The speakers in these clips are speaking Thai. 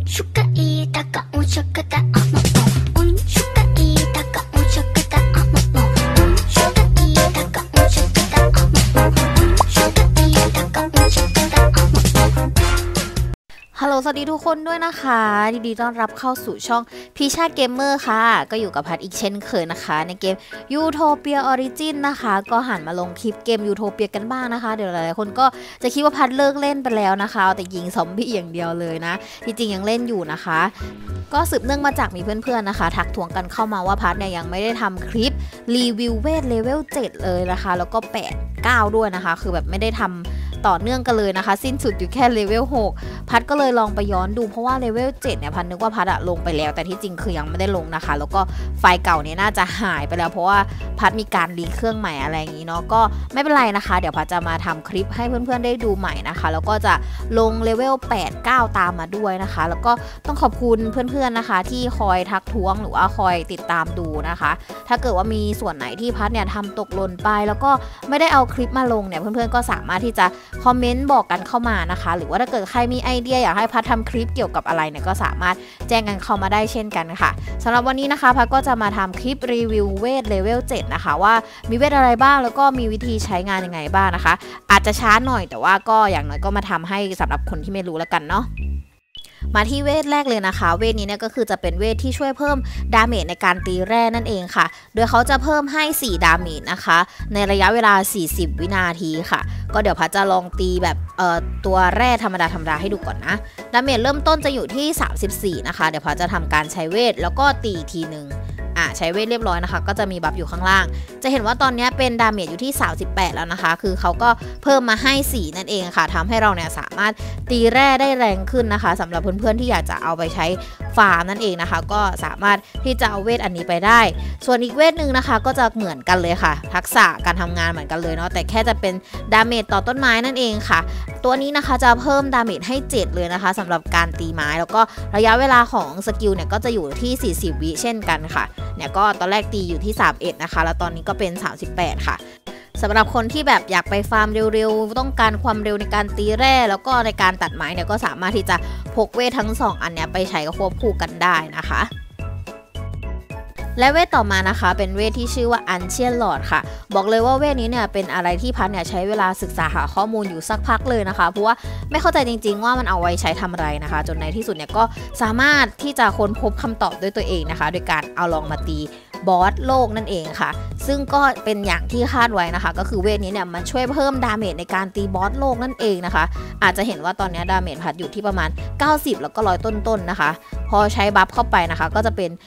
suka itaka unsukata amamo unsuka itaka unsukata amamo unsuka itaka unsukata amamo unsuka itaka unsukata amamoฮัลโหลสวัสดีทุกคนด้วยนะคะดีต้อนรับเข้าสู่ช่องพีชาเกมเมอร์ค่ะก็อยู่กับพัดอีกเช่นเคยนะคะในเกมยูโทเปียออริจินนะคะก็หันมาลงคลิปเกมยูโทเปียกันบ้างนะคะเดี๋ยวหลายๆคนก็จะคิดว่าพัดเลิกเล่นไปแล้วนะคะแต่ยิงซอมบี้อย่างเดียวเลยนะที่จริงยังเล่นอยู่นะคะก็สืบเนื่องมาจากมีเพื่อนๆนะคะทักทวงกันเข้ามาว่าพัดเนี่ยยังไม่ได้ทำคลิปรีวิวเวทเลเวล7เลยนะคะแล้วก็8 9ด้วยนะคะคือแบบไม่ได้ทำต่อเนื่องกันเลยนะคะสิ้นสุดอยู่แค่เลเวล6พัดก็เลยลองไปย้อนดูเพราะว่าเลเวล7เนี่ยพัดนึกว่าพัดลงไปแล้วแต่ที่จริงคือยังไม่ได้ลงนะคะแล้วก็ไฟล์เก่าเนี่ยน่าจะหายไปแล้วเพราะว่าพัดมีการรีเครื่องใหม่อะไรอย่างนี้เนาะก็ไม่เป็นไรนะคะเดี๋ยวพัดจะมาทำคลิปให้เพื่อนๆได้ดูใหม่นะคะแล้วก็จะลงเลเวล8 9ตามมาด้วยนะคะแล้วก็ต้องขอบคุณเพื่อนๆนะคะที่คอยทักท้วงหรือว่าคอยติดตามดูนะคะถ้าเกิดว่ามีส่วนไหนที่พัดเนี่ยทำตกหล่นไปแล้วก็ไม่ได้เอาคลิปมาลงเนี่ยเพื่อนๆก็สามารถที่จะคอมเมนต์บอกกันเข้ามานะคะหรือว่าถ้าเกิดใครมีไอเดียอยากให้พัดทำคลิปเกี่ยวกับอะไรเนี่ยก็สามารถแจ้งกันเข้ามาได้เช่นกันค่ะสำหรับวันนี้นะคะพัดก็จะมาทำคลิปรีวิวเวทเลเวล7นะคะว่ามีเวทอะไรบ้างแล้วก็มีวิธีใช้งานยังไงบ้างนะคะอาจจะช้าหน่อยแต่ว่าก็อย่างน้อยก็มาทำให้สำหรับคนที่ไม่รู้แล้วกันเนาะมาที่เวทแรกเลยนะคะเวทนี้เนี่ยก็คือจะเป็นเวทที่ช่วยเพิ่มดาเมจในการตีแร่นั่นเองค่ะโดยเขาจะเพิ่มให้4ดาเมจนะคะในระยะเวลา40วินาทีค่ะก็เดี๋ยวพัดจะลองตีแบบตัวแร่ธรรมดาให้ดูก่อนนะดาเมจเริ่มต้นจะอยู่ที่34นะคะเดี๋ยวพัดจะทำการใช้เวทแล้วก็ตีทีนึงใช้เวทเรียบร้อยนะคะก็จะมีบัฟอยู่ข้างล่างจะเห็นว่าตอนนี้เป็นดาเมจอยู่ที่38แล้วนะคะคือเขาก็เพิ่มมาให้4นั่นเองค่ะทำให้เราเนี่ยสามารถตีแร่ได้แรงขึ้นนะคะสำหรับเพื่อนๆที่อยากจะเอาไปใช้ฟาร์มนั่นเองนะคะก็สามารถที่จะเอาเวทอันนี้ไปได้ส่วนอีกเวทหนึ่งนะคะก็จะเหมือนกันเลยค่ะทักษะการทำงานเหมือนกันเลยเนาะแต่แค่จะเป็นดาเมจต่อต้นไม้นั่นเองค่ะตัวนี้นะคะจะเพิ่มดาเมจให้7เลยนะคะสำหรับการตีไม้แล้วก็ระยะเวลาของสกิลเนี่ยก็จะอยู่ที่40วิเช่นกันค่ะเนี่ยก็ตอนแรกตีอยู่ที่31นะคะแล้วตอนนี้ก็เป็น38ค่ะสำหรับคนที่แบบอยากไปฟาร์มเร็วๆต้องการความเร็วในการตีแร่แล้วก็ในการตัดไม้เนี่ยก็สามารถที่จะพกเวททั้ง2อันเนี้ยไปใช้ควบคู่กันได้นะคะและเวทต่อมานะคะเป็นเวทที่ชื่อว่าอันเชียนหลอดค่ะบอกเลยว่าเวทนี้เนี่ยเป็นอะไรที่พัดเนี่ยใช้เวลาศึกษาหาข้อมูลอยู่สักพักเลยนะคะเพราะว่าไม่เข้าใจจริงๆว่ามันเอาไว้ใช้ทำอะไรนะคะจนในที่สุดเนี่ยก็สามารถที่จะค้นพบคำตอบด้วยตัวเองนะคะโดยการเอาลองมาตีบอสโลกนั่นเองค่ะซึ่งก็เป็นอย่างที่คาดไว้นะคะก็คือเวทนี้เนี่ยมันช่วยเพิ่มดาเมจในการตีบอสโลกนั่นเองนะคะอาจจะเห็นว่าตอนนี้ดาเมจพัดอยู่ที่ประมาณ90แล้วก็100ต้นๆนะคะพอใช้บัฟเข้าไปนะคะก็จะเป็น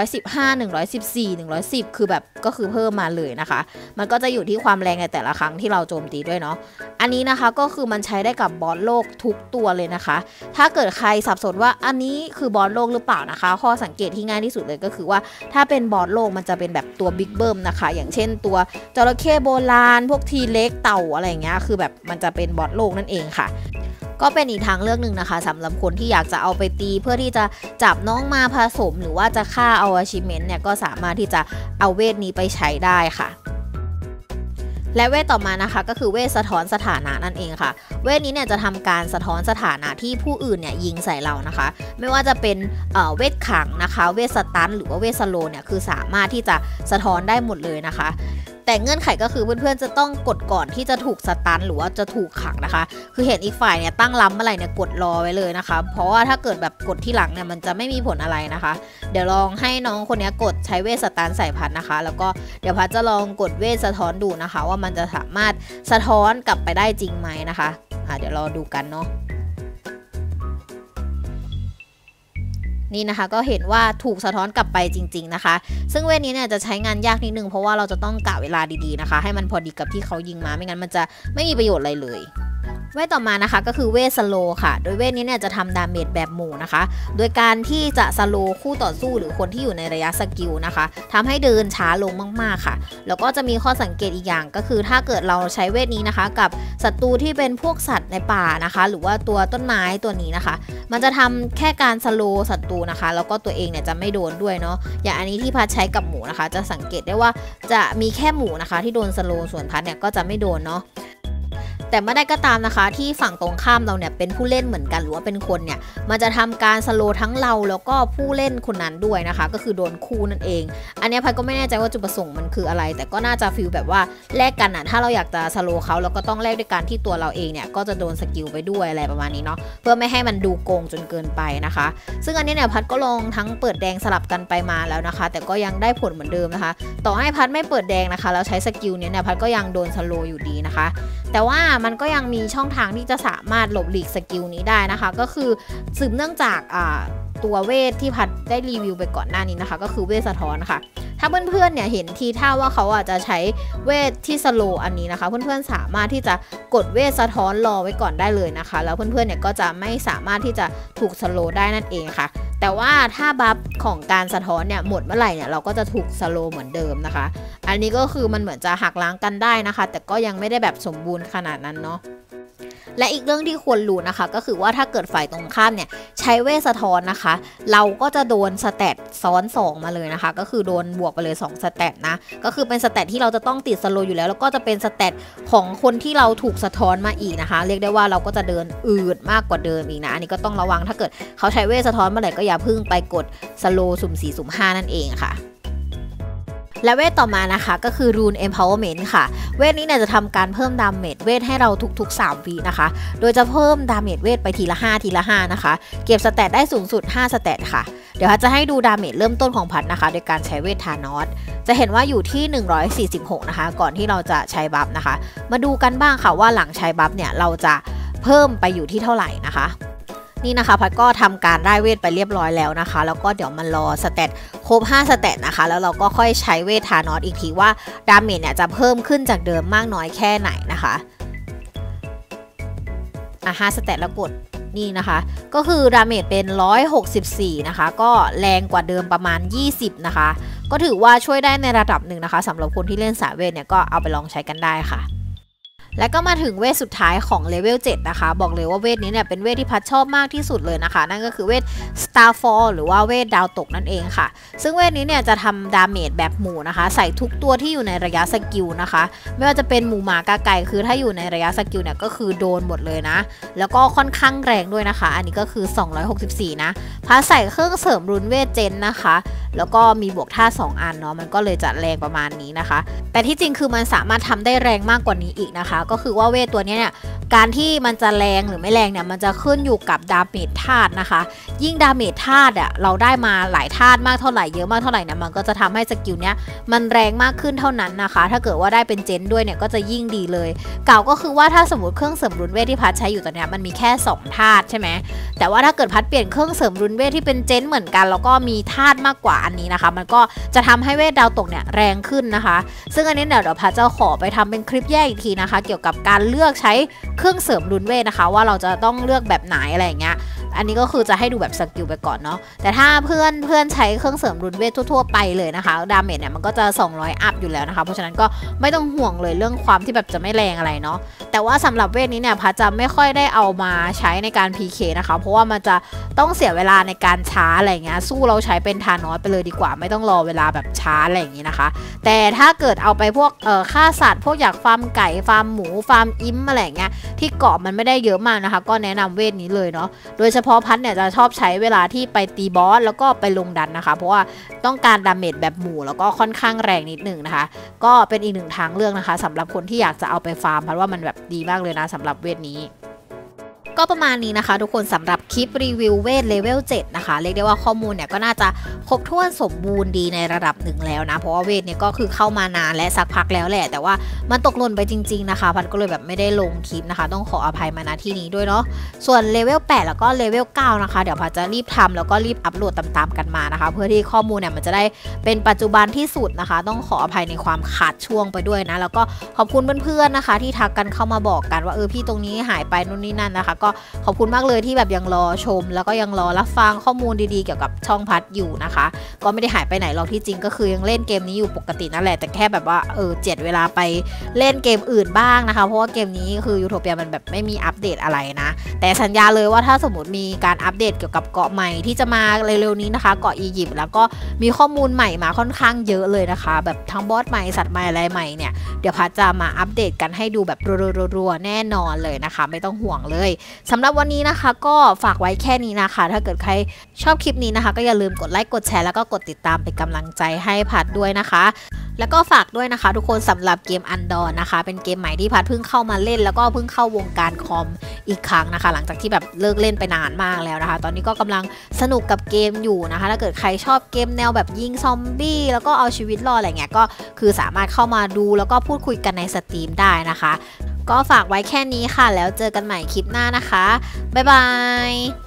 115 114 110คือแบบก็คือเพิ่มมาเลยนะคะมันก็จะอยู่ที่ความแรงในแต่ละครั้งที่เราโจมตีด้วยเนาะอันนี้นะคะก็คือมันใช้ได้กับบอสโลกทุกตัวเลยนะคะถ้าเกิดใครสับสนว่าอันนี้คือบอสโลกหรือเปล่านะคะข้อสังเกตที่ง่ายที่สุดเลยก็คือว่าถ้าเป็นบอสโลกมันจะเป็นแบบตัวบิ๊กเบิ้มนะคะอย่างเช่นตัวจระเข้โบราณพวกทีเล็กเต่าอะไรอย่างเงี้ยคือแบบมันจะเป็นบอสโลกนั่นเองค่ะก็เป็นอีกทางเลือกหนึ่งนะคะสำหรับคนที่อยากจะเอาไปตีเพื่อที่จะจับน้องมาผสมหรือว่าจะฆ่าเอาachievementเนี่ยก็สามารถที่จะเอาเวทนี้ไปใช้ได้ค่ะและเวทต่อมานะคะก็คือเวทสะท้อนสถานะนั่นเองค่ะเวทนี้เนี่ยจะทำการสะท้อนสถานะที่ผู้อื่นเนี่ยยิงใส่เรานะคะไม่ว่าจะเป็นเวทขังนะคะเวทสตันหรือว่าเวทสโลเนี่ยคือสามารถที่จะสะท้อนได้หมดเลยนะคะแต่เงื่อนไขก็คือเพื่อนๆจะต้องกดก่อนที่จะถูกสตันหรือว่าจะถูกขังนะคะคือเห็นอีกฝ่ายเนี่ยตั้งล้ำอะไรเนี่ยกดรอไว้เลยนะคะเพราะว่าถ้าเกิดแบบกดที่หลังเนี่ยมันจะไม่มีผลอะไรนะคะเดี๋ยวลองให้น้องคนนี้กดใช้เวทสตันใส่พัดนะคะแล้วก็เดี๋ยวพัดจะลองกดเวทสะท้อนดูนะคะว่ามันจะสามารถสะท้อนกลับไปได้จริงไหมนะคะเดี๋ยวรอดูกันเนาะนี่นะคะก็เห็นว่าถูกสะท้อนกลับไปจริงๆนะคะซึ่งเวทนี้เนี่ยจะใช้งานยากนิดนึงเพราะว่าเราจะต้องกะเวลาดีๆนะคะให้มันพอดีกับที่เขายิงมาไม่งั้นมันจะไม่มีประโยชน์อะไรเลยเวทต่อมานะคะก็คือเวทสโลค่ะโดยเวทนี้เนี่ยจะทำดาเมจแบบหมู่นะคะโดยการที่จะสโลคู่ต่อสู้หรือคนที่อยู่ในระยะสกิลนะคะทำให้เดินช้าลงมากๆค่ะแล้วก็จะมีข้อสังเกตอีกอย่างก็คือถ้าเกิดเราใช้เวทนี้นะคะกับศัตรูที่เป็นพวกสัตว์ในป่านะคะหรือว่าตัวต้นไม้ตัวนี้นะคะมันจะทำแค่การสโลศัตรูนะคะแล้วก็ตัวเองเนี่ยจะไม่โดนด้วยเนาะอย่างอันนี้ที่พัดใช้กับหมูนะคะจะสังเกตได้ว่าจะมีแค่หมูนะคะที่โดนสโลส่วนพัดเนี่ยก็จะไม่โดนเนาะแต่เมื่อใดก็ตามนะคะที่ฝั่งตรงข้ามเราเนี่ยเป็นผู้เล่นเหมือนกันหรือว่าเป็นคนเนี่ยมันจะทำการสโลว์ทั้งเราแล้วก็ผู้เล่นคนนั้นด้วยนะคะก็คือโดนคู่นั่นเองอันนี้พัดก็ไม่แน่ใจว่าจุดประสงค์มันคืออะไรแต่ก็น่าจะฟีลแบบว่าแลกกันถ้าเราอยากจะสโลว์เขาเราก็ต้องแลกด้วยการที่ตัวเราเองเนี่ยก็จะโดนสกิลไปด้วยอะไรประมาณนี้เนาะเพื่อไม่ให้มันดูโกงจนเกินไปนะคะซึ่งอันนี้เนี่ยพัดก็ลองทั้งเปิดแดงสลับกันไปมาแล้วนะคะแต่ก็ยังได้ผลเหมือนเดิมนะคะต่อให้พัดไม่เปิดแดงนะคะแล้วใช้สกิลเนี่ยพัดก็ยังโดนสโลว์อยู่ดีนะคะแต่ว่ามันก็ยังมีช่องทางที่จะสามารถหลบหลีกสกิลนี้ได้นะคะก็คือสืบเนื่องจากตัวเวทที่พัดได้รีวิวไปก่อนหน้านี้นะคะก็คือเวทสะท้อนค่ะถ้าเพื่อนๆเนี่ยเห็นทีท่าว่าเขาจะใช้เวทที่สโลว์อันนี้นะคะเพื่อนๆสามารถที่จะกดเวทสะท้อนรอไว้ก่อนได้เลยนะคะแล้วเพื่อนๆเนี่ยก็จะไม่สามารถที่จะถูกสโลว์ได้นั่นเองค่ะแต่ว่าถ้าบัฟของการสะท้อนเนี่ยหมดเมื่อไหร่เนี่ยเราก็จะถูกสโลว์เหมือนเดิมนะคะอันนี้ก็คือมันเหมือนจะหักล้างกันได้นะคะแต่ก็ยังไม่ได้แบบสมบูรณ์ขนาดนั้นเนาะและอีกเรื่องที่ควรรู้นะคะก็คือว่าถ้าเกิดฝ่ายตรงข้ามเนี่ยใช้เวทสะท้อนนะคะเราก็จะโดนสแตทซ้อน2มาเลยนะคะก็คือโดนบวกไปเลย2สแตทนะก็คือเป็นสแตทที่เราจะต้องติดสโลอยู่แล้วแล้วก็จะเป็นสแตทของคนที่เราถูกสะท้อนมาอีกนะคะเรียกได้ว่าเราก็จะเดินอืดมากกว่าเดิมอีกนะอันนี้ก็ต้องระวังถ้าเกิดเขาใช้เวทสะท้อนเมื่อไหร่ก็อย่าเพิ่งไปกดสโลสุ่ม4สุ่ม5นั่นเองค่ะและเวทต่อมานะคะก็คือ Rune Empowerment ค่ะเวทนี้เนี่ยจะทำการเพิ่มดาเมจเวทให้เราทุกๆ3วินะคะโดยจะเพิ่มดาเมจเวทไปทีละ5นะคะเก็บสแตทได้สูงสุด5สแตทค่ะเดี๋ยวจะให้ดูดาเมจเริ่มต้นของพัดนะคะโดยการใช้เวทธานอสจะเห็นว่าอยู่ที่146นะคะก่อนที่เราจะใช้บัฟนะคะมาดูกันบ้างค่ะว่าหลังใช้บัฟเนี่ยเราจะเพิ่มไปอยู่ที่เท่าไหร่นะคะนี่นะคะพัดก็ทำการได้เวทไปเรียบร้อยแล้วนะคะแล้วก็เดี๋ยวมันรอสแตทครบ5สแตทนะคะแล้วเราก็ค่อยใช้เวทธานอสอีกทีว่าดาเมจเนี่ยจะเพิ่มขึ้นจากเดิมมากน้อยแค่ไหนนะคะ5สแตทแล้วกดนี่นะคะก็คือดาเมจเป็น164นะคะก็แรงกว่าเดิมประมาณ20นะคะก็ถือว่าช่วยได้ในระดับหนึ่งนะคะสำหรับคนที่เล่นสายเวทเนี่ยก็เอาไปลองใช้กันได้ค่ะและก็มาถึงเวทสุดท้ายของเลเวล7นะคะบอกเลยว่าเวทนี้เนี่ยเป็นเวทที่พัดชอบมากที่สุดเลยนะคะนั่นก็คือเวท Starfall หรือว่าเวทดาวตกนั่นเองค่ะซึ่งเวทนี้เนี่ยจะทำดาเมจแบบหมู่นะคะใส่ทุกตัวที่อยู่ในระยะสกิลนะคะไม่ว่าจะเป็นหมูหมากาไก่คือถ้าอยู่ในระยะสกิลเนี่ยก็คือโดนหมดเลยนะแล้วก็ค่อนข้างแรงด้วยนะคะอันนี้ก็คือ264นะพัดใส่เครื่องเสริมรุนเวทเจนนะคะแล้วก็มีบวกท่า2อันเนาะมันก็เลยจะแรงประมาณนี้นะคะแต่ที่จริงคือมันสามารถทำได้แรงมากกว่านี้อีกนะคะก็คือว่าเวทตัวนี้เนี่ยการที่มันจะแรงหรือไม่แรงเนี่ยมันจะขึ้นอยู่กับดาเมจธาตุนะคะยิ่งดาเมจธาตุเราได้มาหลายธาตุมากเท่าไหร่เยอะมากเท่าไหร่เนี่ยมันก็จะทำให้สกิลเนี้ยมันแรงมากขึ้นเท่านั้นนะคะถ้าเกิดว่าได้เป็นเจนด้วยเนี่ยก็จะยิ่งดีเลยเก่าก็คือว่าถ้าสมมติเครื่องเสริมรุนเวทที่พัดใช้อยู่ตอนนี้มันมีแค่2ธาตุใช่ไหมแต่ว่าถ้าเกิดพัดเปลี่ยนเครื่องเสริมรุนเวทที่เป็นเจนเหมือนกันแล้วก็มีธาตุมากกว่าอันนี้นะคะมันก็จะทำให้เวทดาวตกเนี่ยแรงขึ้นนะคะซึ่งอันนี้เดี๋ยวพัดจะขอไปทำเป็นคลิปแยกอีกทีนะคะเกี่ยวกับการเลือกใช้เครื่องเสริมรุนเวทนะคะว่าเราจะต้องเลือกแบบไหนอะไรอย่างเงี้ยอันนี้ก็คือจะให้ดูแบบสกิลไปก่อนเนาะแต่ถ้าเพื่อนใช้เครื่องเสริมรุนเวททั่วๆไปเลยนะคะดาเมจเนี่ยมันก็จะ200อัพอยู่แล้วนะคะเพราะฉะนั้นก็ไม่ต้องห่วงเลยเรื่องความที่แบบจะไม่แรงอะไรเนาะแต่ว่าสำหรับเวทนี้เนี่ยพัดจะไม่ค่อยได้เอามาใช้ในการ PK นะคะเพราะว่ามันจะต้องเสียเวลาในการช้าอะไรเงี้ยสู้เราใช้เป็นธานอสไปเลยดีกว่าไม่ต้องรอเวลาแบบช้าอะไรอย่างงี้นะคะแต่ถ้าเกิดเอาไปพวกฆ่าสัตว์พวกอยากฟาร์มไก่ฟาร์มหมูฟาร์มอิมอะไรเงี้ยที่เกาะมันไม่ได้เยอะมากนะคะก็แนะนำเวทนี้เลยเนาะโดยเฉพาะพัดเนี่ยจะชอบใช้เวลาที่ไปตีบอสแล้วก็ไปลงดันนะคะเพราะว่าต้องการดาเมจแบบหมู่แล้วก็ค่อนข้างแรงนิดหนึ่งนะคะก็เป็นอีกหนึ่งทางเลือกนะคะสำหรับคนที่อยากจะเอาไปฟาร์มพัดว่ามันแบบดีมากเลยนะสำหรับเวทนี้ก็ประมาณนี้นะคะทุกคนสำหรับคลิปรีวิวเวทเลเวล7นะคะเรียกได้ว่าข้อมูลเนี่ยก็น่าจะครบถ้วนสมบูรณ์ดีในระดับหนึ่งแล้วนะเพราะว่าเวทเนี่ยก็คือเข้ามานานและสักพักแล้วแหละแต่ว่ามันตกหล่นไปจริงๆนะคะพัดก็เลยแบบไม่ได้ลงคลิปนะคะต้องขออภัยมาณที่นี้ด้วยเนาะส่วนเลเวล8แล้วก็เลเวล9นะคะเดี๋ยวพัดจะรีบทำแล้วก็รีบอัปโหลดตามๆกันมานะคะเพื่อที่ข้อมูลเนี่ยมันจะได้เป็นปัจจุบันที่สุดนะคะต้องขออภัยในความขาดช่วงไปด้วยนะแล้วก็ขอบคุณเพื่อนๆนะคะที่ทักกันเข้ามาบอกกันว่าพี่ตรงนี้หายไปนู่นนี่นั่นนะคะก็ขอบคุณมากเลยที่แบบยังรอชมแล้วก็ยังรอรับฟังข้อมูลดีๆเกี่ยวกับช่องพัดอยู่นะคะก็ไม่ได้หายไปไหนหรอกที่จริงก็คือยังเล่นเกมนี้อยู่ปกตินั่นแหละแต่แค่แบบว่าเจ็ดเวลาไปเล่นเกมอื่นบ้างนะคะเพราะว่าเกมนี้คือยูโทเปียมันแบบไม่มีอัปเดตอะไรนะแต่สัญญาเลยว่าถ้าสมมติมีการอัปเดตเกี่ยวกับเกาะใหม่ที่จะมาเร็วๆนี้นะคะเกาะอียิปต์แล้วก็มีข้อมูลใหม่มาค่อนข้างเยอะเลยนะคะแบบทั้งบอสใหม่สัตว์ใหม่อะไรใหม่เนี่ยเดี๋ยวพัดจะมาอัปเดตกันให้ดูแบบรัวๆแน่นอนเลยนะคะไม่ต้องห่วงเลยสำหรับวันนี้นะคะก็ฝากไว้แค่นี้นะคะถ้าเกิดใครชอบคลิปนี้นะคะก็อย่าลืมกดไลค์กดแชร์แล้วก็กดติดตามเป็นกำลังใจให้พัดด้วยนะคะแล้วก็ฝากด้วยนะคะทุกคนสำหรับเกมอันดอนนะคะเป็นเกมใหม่ที่พัดเพิ่งเข้ามาเล่นแล้วก็เพิ่งเข้าวงการคอมอีกครั้งนะคะหลังจากที่แบบเลิกเล่นไปนานมากแล้วนะคะตอนนี้ก็กำลังสนุกกับเกมอยู่นะคะถ้าเกิดใครชอบเกมแนวแบบยิงซอมบี้แล้วก็เอาชีวิตรอดอะไรเงี้ยก็คือสามารถเข้ามาดูแล้วก็พูดคุยกันในสตรีมได้นะคะก็ฝากไว้แค่นี้ค่ะแล้วเจอกันใหม่คลิปหน้านะคะบ๊ายบาย